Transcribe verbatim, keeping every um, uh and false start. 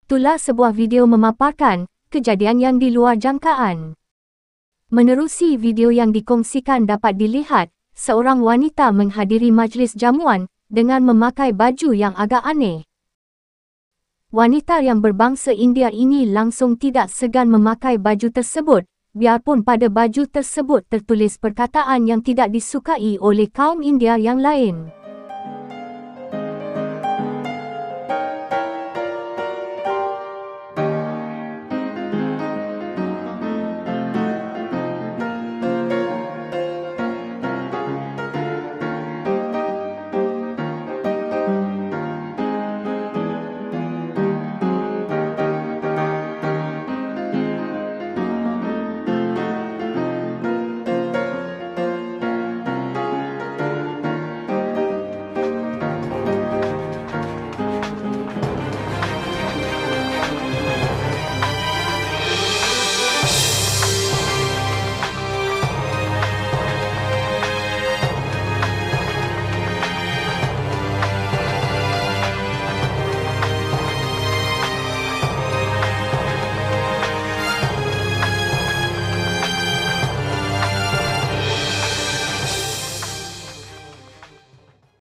Itulah sebuah video memaparkan kejadian yang di luar jangkaan. Menerusi video yang dikongsikan dapat dilihat, seorang wanita menghadiri majlis jamuan dengan memakai baju yang agak aneh. Wanita yang berbangsa India ini langsung tidak segan memakai baju tersebut, biarpun pada baju tersebut tertulis perkataan yang tidak disukai oleh kaum India yang lain.